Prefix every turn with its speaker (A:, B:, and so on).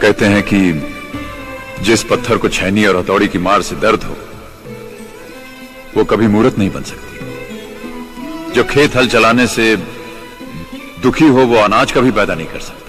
A: कहते हैं कि जिस पत्थर को छैनी और हथौड़ी की मार से दर्द हो वो कभी मूर्त नहीं बन सकती। जो खेत हल चलाने से दुखी हो वो अनाज कभी पैदा नहीं कर सकता।